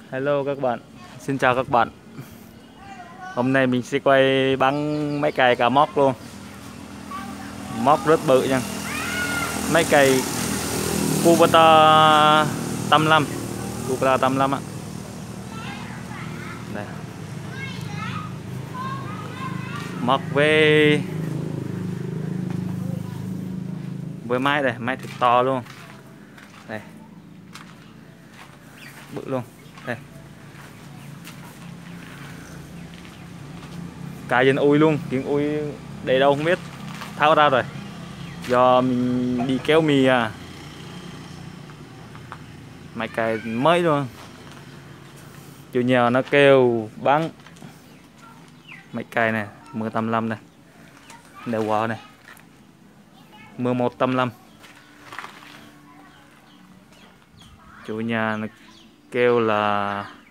Hello các bạn, xin chào các bạn. Hôm nay mình sẽ quay bắn máy cày cả móc luôn. Móc rất bự nha. Máy cày Kubota 85, Kubota 85 á. Đây. Móc với máy đây, máy thật to luôn. Đây. Bự luôn. Đây. Cài trên ui luôn, tiếng ui để đâu không biết, tháo ra rồi. Do mình đi kéo mì à. Máy cày mới luôn. Chủ nhà nó kêu bán máy cày này, M85 này. Đều quả này. M185. Chủ nhà nó kêu là